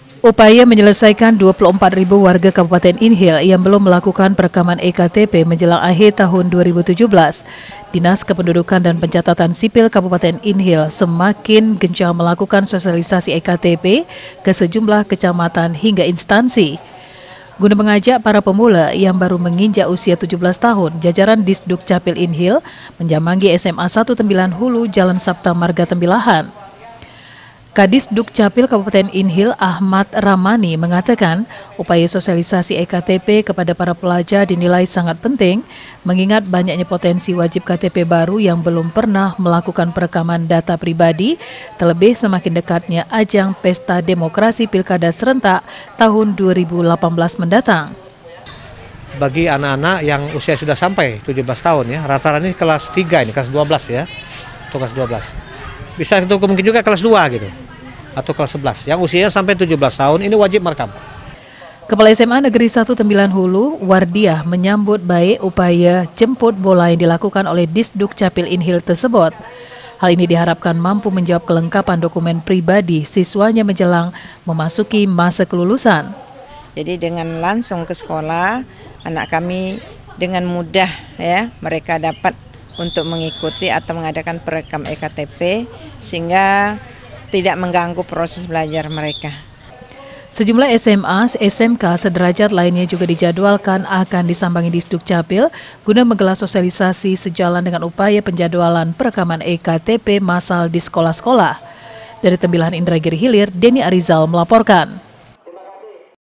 Upaya menyelesaikan 24.000 warga Kabupaten Inhil yang belum melakukan perekaman EKTP menjelang akhir tahun 2017. Dinas Kependudukan dan Pencatatan Sipil Kabupaten Inhil semakin gencar melakukan sosialisasi EKTP ke sejumlah kecamatan hingga instansi. Guna mengajak para pemula yang baru menginjak usia 17 tahun, jajaran Disduk Capil Inhil menjamangi SMA 19 Hulu Jalan Sabta Marga Tembilahan. Kadis Duk Capil Kabupaten Inhil Ahmad Ramani mengatakan upaya sosialisasi EKTP kepada para pelajar dinilai sangat penting mengingat banyaknya potensi wajib KTP baru yang belum pernah melakukan perekaman data pribadi, terlebih semakin dekatnya ajang Pesta Demokrasi Pilkada Serentak tahun 2018 mendatang. Bagi anak-anak yang usia sudah sampai 17 tahun ya, rata-rata ini kelas 3 ini, kelas 12 ya, atau kelas 12. Bisa itu mungkin juga kelas 2 gitu, atau kelas 11. Yang usianya sampai 17 tahun ini wajib merekam. Kepala SMA Negeri 1 Tembilan Hulu, Wardiah, menyambut baik upaya jemput bola yang dilakukan oleh Disduk Capil Inhil tersebut. Hal ini diharapkan mampu menjawab kelengkapan dokumen pribadi siswanya menjelang memasuki masa kelulusan. Jadi dengan langsung ke sekolah, anak kami dengan mudah ya mereka dapat untuk mengikuti atau mengadakan perekam EKTP sehingga tidak mengganggu proses belajar mereka. Sejumlah SMA, SMK sederajat lainnya juga dijadwalkan akan disambangi Disduk Capil guna menggelar sosialisasi sejalan dengan upaya penjadwalan perekaman EKTP massal di sekolah-sekolah. Dari Tembilahan Indragiri Hilir, Denny Arizal melaporkan.